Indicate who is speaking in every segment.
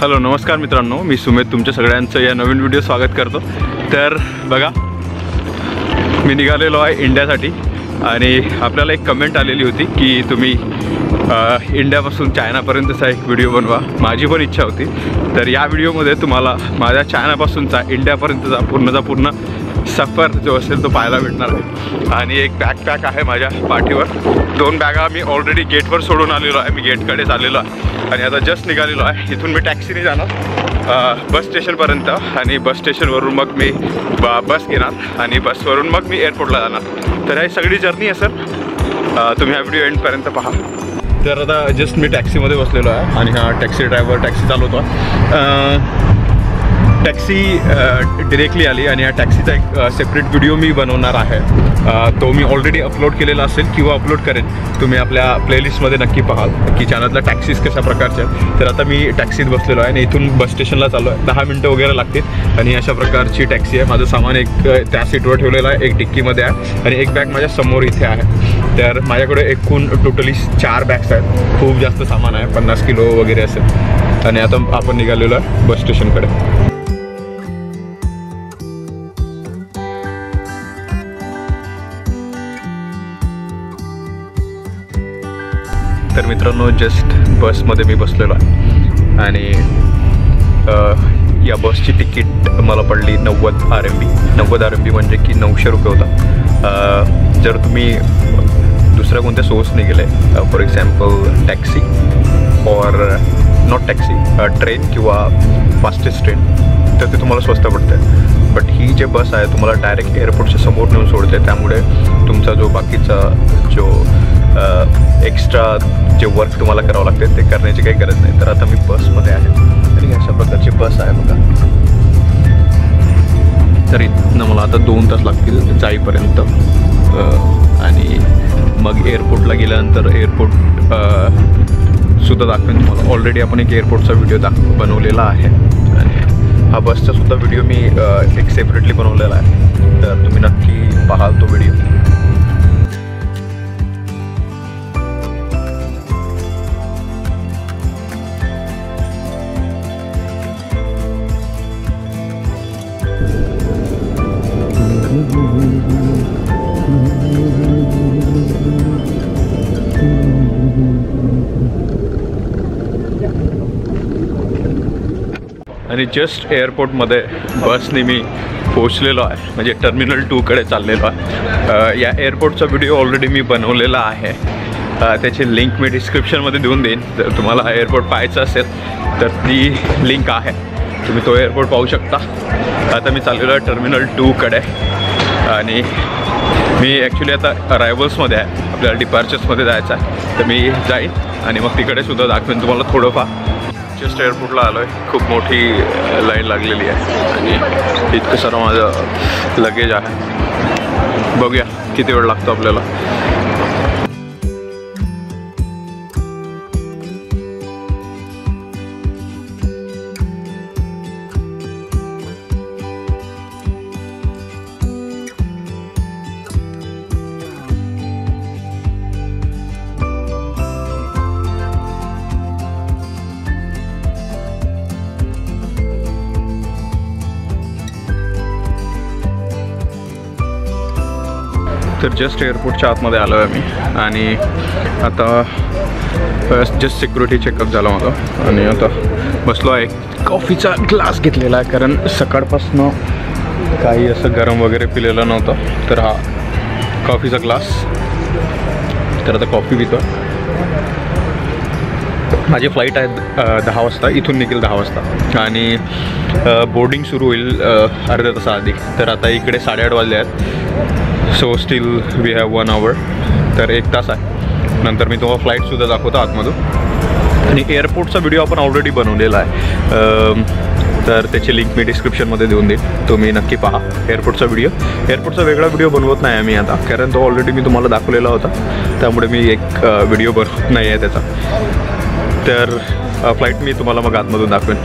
Speaker 1: Hello नमस्कार मित्रांनो, मी सुमित तुमच्या सगळ्यांचं या नवीन व्हिडिओ स्वागत करतो। तर बघा मी निघालेलो आहे इंडियासाठी आणि आपल्याला एक कमेंट आलेली होती की तुम्ही इंडियापासून चायनापर्यंतचा एक व्हिडिओ बनवा। माझी पण इच्छा होती। तर या व्हिडिओमध्ये तुम्हाला माझ्या चायनापासूनचा इंडियापर्यंतचा पूर्ण सफर जो असेल तो पाहायला भेटणार आहे। आणि एक बॅकपॅक आहे माझ्या पाठीवर, 2 बॅगा मी ऑलरेडी गेटवर सोडून आलेलो आहे। मी गेटकडे चाललेलो आहे आणि आता जस्ट निघालेलो आहे। इथून मी टॅक्सीने जाणार बस स्टेशनपर्यंत आणि बस स्टेशनवरून मग मी बस घेणार आणि बसवरून मग मी एअरपोर्टला जाणार। तर ही सगळी जर्नी आहे सर, तुम्ही हा व्हिडिओ एंडपर्यंत पहा। तर आता जस्ट मी टॅक्सीमध्ये बसलेलो आहे आणि हा टॅक्सी ड्रायव्हर टॅक्सी चालवतो। टॅक्सी डिरेक्टली आली आणि या टॅक्सीचा एक सेपरेट व्हिडिओ मी बनवणार आहे। तो मी ऑलरेडी अपलोड केलेला असेल किंवा अपलोड करेन, तुम्ही आपल्या प्लेलिस्टमध्ये नक्की पाहाल की चॅनलला टॅक्सीज कशा प्रकारच्या आहेत। तर आता मी टॅक्सीत बसलेलो आहे आणि इथून बस स्टेशनला चाललो आहे। 10 मिनटं वगैरे लागतील आणि अशा प्रकारची टॅक्सी आहे। माझं सामान एक त्या सीटवर ठेवलेलं आहे, एक डिक्कीमध्ये आहे आणि एक बॅग माझ्या समोर इथे आहे। तर माझ्याकडे एकूण टोटली 4 बॅग्स आहेत। खूप जास्त सामान आहे, 50 किलो वगैरे असेल। आणि आता आपण निघालेलो आहे बस स्टेशनकडे। तर मित्रांनो जस्ट बसमध्ये मी बसलेलो आहे आणि या बसची तिकीट मला पडली 90 RMB। 90 RMB म्हणजे की 900 रुपये होता। जर तुम्ही दुसऱ्या कोणत्या सोर्सने गेले, for example taxi or not taxi, train किंवा फास्टेस्ट ट्रेन, तर ते तुम्हाला स्वस्त पडते। बट ही जे बस आहे तुम्हाला डायरेक्ट एअरपोर्टच्या समोर नेऊन सोडते, त्यामुळे तुमचा जो बाकीचा जो एक्स्ट्रा जे वर्क तुम्हाला करावं लागते ते करण्याची काही गरज नाही। तर आता मी बसमध्ये आहे आणि अशा प्रकारची बस आहे बघा। तर इथनं मला आता 2 तास लागतील जाईपर्यंत आणि मग एअरपोर्टला गेल्यानंतर एअरपोर्ट सुद्धा दाखवेन तुम्हाला। ऑलरेडी आपण एक एअरपोर्टचा व्हिडिओ बनवलेला आहे आणि हा बसचा सुद्धा व्हिडिओ मी एक सेपरेटली बनवलेला आहे। तर तुम्ही नक्की पाहाल तो व्हिडिओ। आणि जस्ट एअरपोर्टमध्ये बसने मी पोचलेलो आहे, म्हणजे टर्मिनल 2कडे चाललेलो आहे। या एअरपोर्टचा व्हिडिओ ऑलरेडी मी बनवलेला आहे, त्याची लिंक मी डिस्क्रिप्शनमध्ये देऊन देईन। जर तुम्हाला एअरपोर्ट पाहायचं असेल तर ती लिंक आहे, तुम्ही तो एअरपोर्ट पाहू शकता। आता मी चाललेलो आहे टर्मिनल 2कडे आणि मी ॲक्च्युली आता अरायव्हल्समध्ये आहे, आपल्याला डिपार्चर्समध्ये जायचं आहे। तर मी जाईन आणि मग तिकडे सुद्धा दाखवेन तुम्हाला थोडंफार। जस्ट एअरपोर्टला आलो आहे, खूप मोठी लाईन लागलेली आहे आणि इतकं सारं माझं लगेज आहे। बघूया किती वेळ लागतो आपल्याला। तर जस्ट एअरपोर्टच्या आतमध्ये आलो आहे मी आणि आता जस्ट सिक्युरिटी चेकअप झाला माझा आणि आता बसलो आहे। कॉफीचा ग्लास घेतलेला आहे कारण सकाळपासून काही असं गरम वगैरे पिलेलं नव्हतं। तर हा कॉफीचा ग्लास, तर आता कॉफी पितो। माझी फ्लाईट आहे 10 वाजता, इथून निघेल 10 वाजता आणि बोर्डिंग सुरू होईल अर्ध्या तासाआधी। तर आता इकडे 8:30 वाजले आहेत, so still we have 1 hour. तर 1 तास आहे, नंतर मी तुम्हाला फ्लाईटसुद्धा दाखवतो आतमधून। आणि एअरपोर्टचा व्हिडिओ आपण ऑलरेडी बनवलेला आहे, तर त्याची लिंक मी डिस्क्रिप्शनमध्ये देऊन देईन, तुम्ही नक्की पहा एअरपोर्टचा व्हिडिओ। एअरपोर्टचा वेगळा व्हिडिओ बनवत नाही आम्ही आता, कारण तो ऑलरेडी मी तुम्हाला दाखवलेला होता, त्यामुळे मी एक व्हिडिओ बनवत नाही आहे त्याचा। तर फ्लाईट मी तुम्हाला मग आतमधून दाखवेन।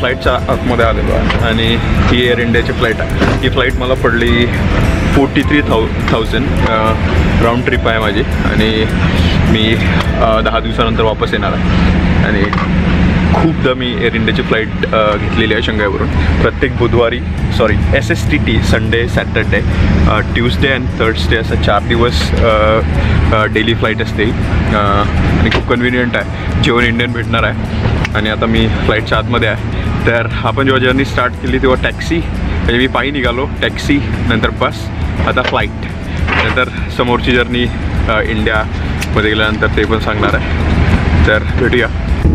Speaker 1: फ्लाईटच्या आतमध्ये आलेलो आहे आणि ही एअर इंडियाची फ्लाईट आहे. ही फ्लाईट मला पडली 43,000 राऊंड ट्रिप आहे माझी आणि मी 10 दिवसानंतर वापस येणार आहे. आणि खूपदा मी एअर इंडियाची फ्लाईट घेतलेली आहे शंघाईवरून. प्रत्येक बुधवारी SSTT Sunday Saturday Tuesday and Thursday असं 4 दिवस डेली फ्लाईट असते आणि खूप कन्व्हिनियंट आहे. जेवण इंडियन भेटणार आहे. आणि आता मी फ्लाईटच्या आतमध्ये आहे. तर आपण जेव्हा जर्नी स्टार्ट केली तेव्हा टॅक्सी म्हणजे मी पायी निघालो, टॅक्सी नंतर बस, आता फ्लाईट. नंतर समोरची जर्नी इंडियामध्ये गेल्यानंतर ते पण सांगणार आहे. तर भेटूया.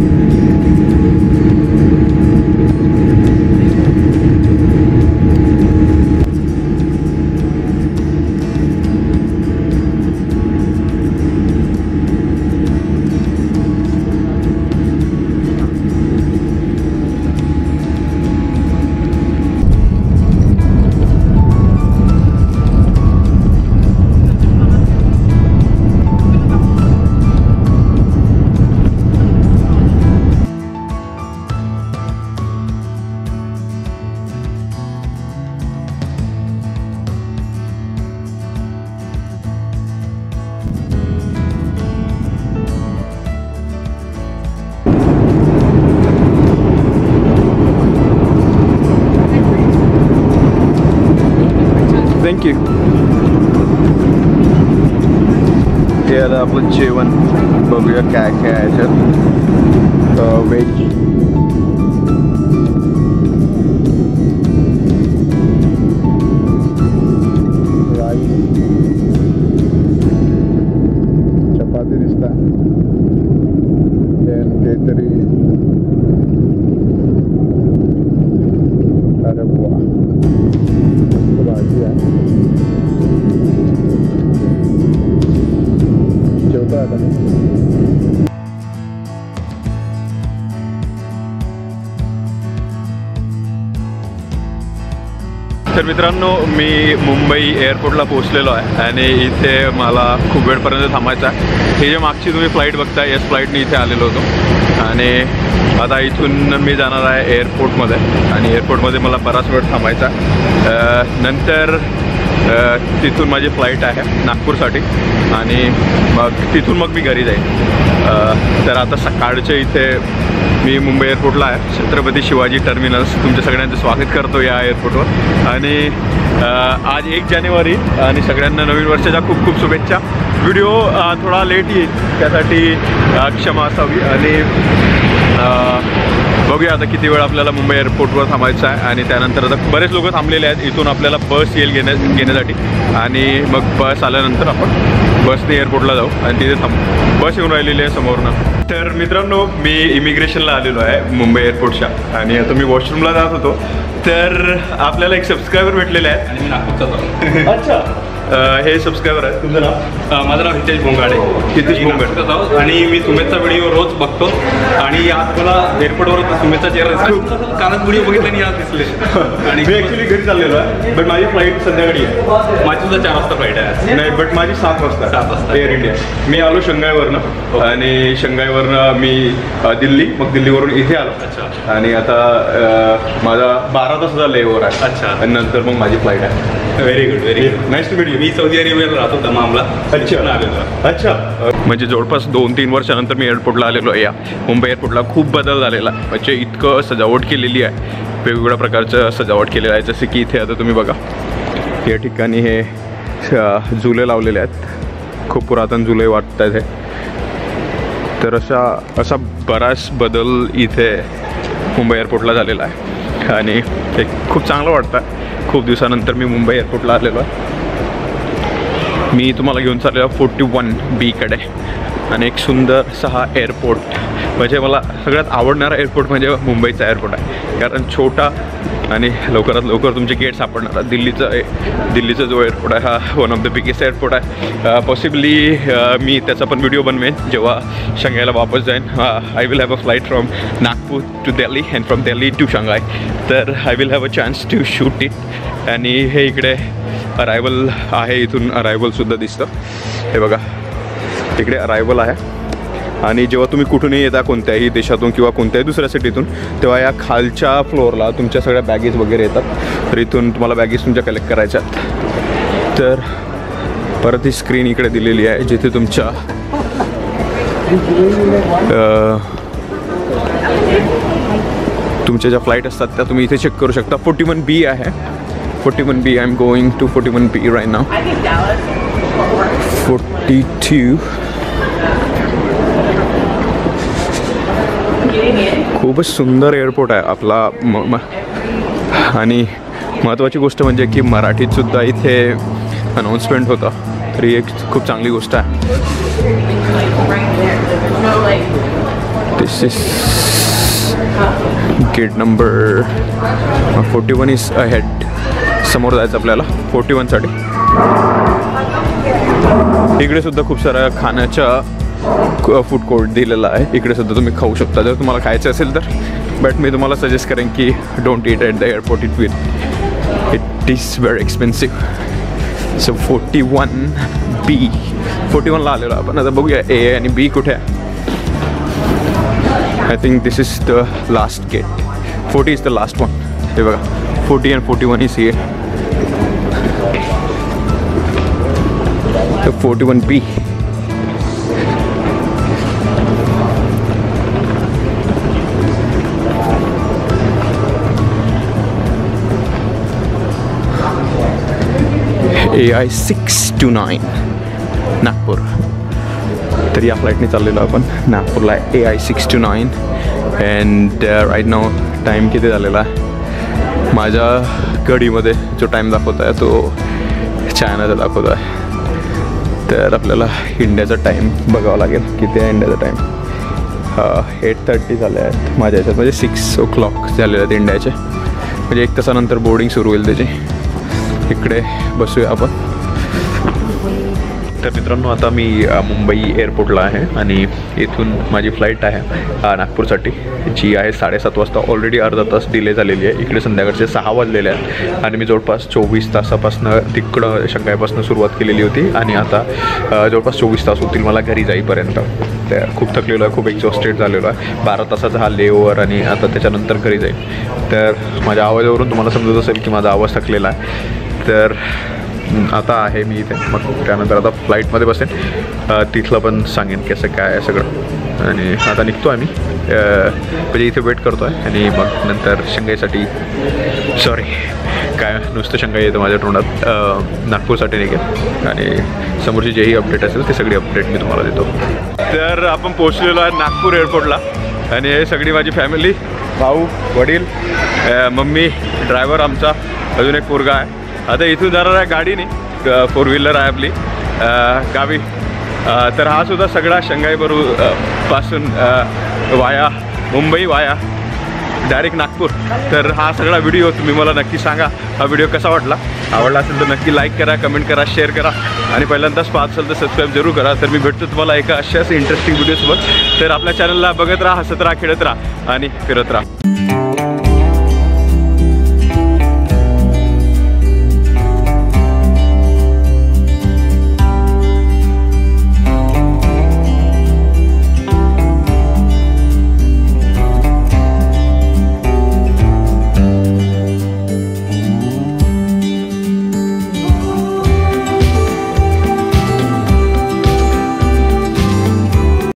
Speaker 1: थँक्यू. हे आता आपलं जेवण बघूया काय काय आहे याच्यात. व्हेज राईस, चपाती दिसता, काहीतरी अरे वा भाजी आहे. जेवता आता तर मित्रांनो, मी मुंबई एअरपोर्टला पोहोचलेलो आहे आणि इथे मला खूप वेळपर्यंत थांबायचं आहे. हे जे मागची तुम्ही फ्लाईट बघताय याच फ्लाईटने इथे आलेलो होतो आणि आता इथून मी जाणार आहे एअरपोर्टमध्ये आणि एअरपोर्टमध्ये मला बराच वेळ थांबायचा. नंतर तिथून माझी फ्लाईट आहे नागपूरसाठी आणि तिथून मग मी घरी जाईन. तर आता सकाळचे इथे मी मुंबई एअरपोर्टला आहे, छत्रपती शिवाजी टर्मिनल्स. तुमच्या सगळ्यांचं स्वागत करतो या एअरपोर्टवर. आणि आज 1 जानेवारी आणि सगळ्यांना नवीन वर्षाच्या खूप खूप शुभेच्छा. व्हिडिओ थोडा लेट येईल त्यासाठी क्षमा असावी. आणि बघूया आता किती वेळ आपल्याला मुंबई एअरपोर्टवर थांबायचं आहे. आणि त्यानंतर आता बरेच लोक थांबलेले आहेत. इथून आपल्याला बस येईल घेण्यासाठी आणि मग बस आल्यानंतर आपण बसने एअरपोर्टला जाऊ आणि तिथे बस येऊन राहिलेली आहे समोरनं. तर मित्रांनो, मी इमिग्रेशनला आलेलो आहे मुंबई एअरपोर्टच्या आणि आता मी वॉशरूमला जात होतो तर आपल्याला एक सबस्क्रायबर भेटलेले आहेत
Speaker 2: आणि मी नागपूरचा.
Speaker 1: अच्छा, हे सबस्क्रायबर आहे. तुमचं नाव?
Speaker 2: माझं नाव हितेश भोंगाडे.
Speaker 1: हितेश भोंगाडे.
Speaker 2: आणि मी सुमेधचा व्हिडिओ रोज बघतो आणि आज मला एअरपोर्टवर सुमेधचा चेहरा कालच व्हिडिओ बघितला आणि आज दिसले. आणि
Speaker 1: मी ॲक्च्युली घरी चाललेलो आहे बट माझी फ्लाईट संध्याकाळी आहे.
Speaker 2: माझी सुद्धा 4 वाजता फ्लाईट आहे.
Speaker 1: नाही, बट माझी 7 वाजता.
Speaker 2: 7 वाजता
Speaker 1: एअर इंडिया. मी आलो शंघाईवरनं आणि शंघाईवरनं मी दिल्ली, मग दिल्लीवरून इथे आलो.
Speaker 2: अच्छा.
Speaker 1: आणि आता माझा 12 तासाचा लेओव्हर आहे.
Speaker 2: अच्छा.
Speaker 1: आणि नंतर मग माझी फ्लाईट आहे.
Speaker 2: Very good, very good.
Speaker 1: Nice to meet you.
Speaker 2: मी सौदी अरेबियाला राहतो दमामला.
Speaker 1: अच्छा
Speaker 2: आलेलो.
Speaker 1: अच्छा. म्हणजे जवळपास 2-3 वर्षानंतर मी एअरपोर्टला आलेलो आहे. या मुंबई एअरपोर्टला खूप बदल झालेला आहे. म्हणजे इतकं सजावट केलेली आहे, वेगवेगळ्या प्रकारचं सजावट केलेलं आहे. जसे की इथे आता तुम्ही बघा या ठिकाणी हे झुले लावलेले आहेत. खूप पुरातन झुले वाटत आहेत हे. तर असा बराच बदल इथे मुंबई एअरपोर्टला झालेला आहे आणि एक खूप चांगलं वाटतं. खूप दिवसानंतर मी मुंबई एअरपोर्टला आलेलो आहे. मी तुम्हाला घेऊन चाललेलो 41B कडे आणि एक सुंदरसा हा एअरपोर्ट. म्हणजे मला सगळ्यात आवडणारा एअरपोर्ट म्हणजे मुंबईचा एअरपोर्ट आहे, कारण छोटा आणि लवकरात लवकर तुमचे गेट सापडणार. दिल्लीचा जो एअरपोर्ट आहे हा one of the biggest airport आहे. पॉसिबली मी त्याचा पण व्हिडिओ बनवेन जेव्हा शंघाईला वापस जाईन. I will have a flight from Nagpur to Delhi and from Delhi to Shanghai. तर I will have a chance to shoot it. आणि हे इकडे अरायवल आहे, इथून अरायवलसुद्धा दिसतं. हे बघा इकडे अरायवल आहे आणि जेव्हा तुम्ही कुठूनही येता कोणत्याही देशातून किंवा कोणत्याही दुसऱ्या सिटीतून, तेव्हा या खालच्या फ्लोअरला तुमच्या सगळ्या बॅगेज वगैरे येतात. तर इथून तुम्हाला बॅगेज तुमच्या कलेक्ट करायच्या आहेत. तर परत ही स्क्रीन इकडे दिलेली आहे जिथे तुमच्या तुमच्या ज्या फ्लाईट असतात त्या तुम्ही इथे चेक करू शकता. 41B आहे. 41B. I am going to 41B right now. 42. खूपच सुंदर एअरपोर्ट आहे आपला. आणि महत्त्वाची गोष्ट म्हणजे की मराठीतसुद्धा इथे अनाऊन्समेंट होता. तरी एक खूप चांगली गोष्ट आहे. This is gate number 41 is ahead. समोर जायचं आपल्याला 41 साठी. इकडे सुद्धा खूप साऱ्या खाण्याच्या फूड कोर्ट दिलेला आहे. इकडे सुद्धा तुम्ही खाऊ शकता जर तुम्हाला खायचं असेल तर. बट मी तुम्हाला सजेस्ट करेन की don't eat at the airport. It is very expensive. So 41B. 41ला आलेलो आपण. आता बघूया A आणि B कुठे आहे. I think this is the last gate. 40 is the last one. हे बघा 40 and 41 is here. The 41B. AI 629 Nagpur. तर या फ्लाईटने चाललेलो आपण नागपूरला. AI 629 and right now time किती झालेला आहे माझ्या घडीमध्ये जो टाईम दाखवत आहे तो चायनाचा दाखवत आहे. तर आपल्याला इंडियाचा टाईम बघावा लागेल. किती आहे इंडियाचा टाईम. 8:30 झाले आहेत माझ्या ह्याच्यात. म्हणजे 6 o'clock झालेले आहेत इंडियाचे. म्हणजे 1 तासानंतर बोर्डिंग सुरू होईल त्याची. इकडे बसूया आपण. तर मित्रांनो आता मी मुंबई एअरपोर्टला आहे आणि इथून माझी फ्लाईट आहे नागपूरसाठी, जी आहे 7:30 वाजता. ऑलरेडी अर्धा तास डिले झालेली आहे. इकडे संध्याकाळचे 6 वाजलेले आहेत आणि मी जवळपास 24 तासापासून तिकडं शंघाईपासून सुरुवात केलेली होती आणि आता जवळपास 24 तास होतील मला घरी जाईपर्यंत. तर खूप थकलेलो आहे, खूप एक्झॉस्टेड झालेलो आहे. 12 तासाचा हा लेओव्हर आणि आता त्याच्यानंतर घरी जाईल. तर माझ्या आवाजावरून तुम्हाला समजत असेल की माझा आवाज थकलेला आहे. तर आता आहे मी इथे. मग त्यानंतर आता फ्लाईटमध्ये बसेन. तिथलं पण सांगेन कसं काय आहे सगळं. आणि आता निघतो आहे मी. म्हणजे इथे वेट करतो आहे आणि मग नंतर शंघाईसाठी, सॉरी काय नुसतं शंघाई येतं माझ्या तोंडात, नागपूरसाठी निघेल. आणि समोरची जेही अपडेट असेल ते सगळी अपडेट मी तुम्हाला देतो. तर आपण पोहोचलेलो आहे नागपूर एअरपोर्टला आणि हे सगळी माझी फॅमिली, भाऊ, वडील, मम्मी, ड्रायव्हर आमचा, अजून एक पोरगा आहे. आता इथून जाणार आहे गाडीने, 4 व्हीलर आहे आपली गावी. तर हा सुद्धा सगळा पासून वाया मुंबई वाया डायरेक्ट नागपूर. तर हा सगळा व्हिडिओ तुम्ही मला नक्की सांगा हा व्हिडिओ कसा वाटला. आवडला असेल तर नक्की लाईक करा, कमेंट करा, शेअर करा आणि पहिल्यांदाच पाहत असेल तर सबस्क्राईब जरूर करा. तर मी भेटतो तुम्हाला एका अशाच इंटरेस्टिंग व्हिडिओसोबत. तर आपल्या चॅनलला बघत राहा, हसत राहा, खेळत राहा आणि फिरत राहा.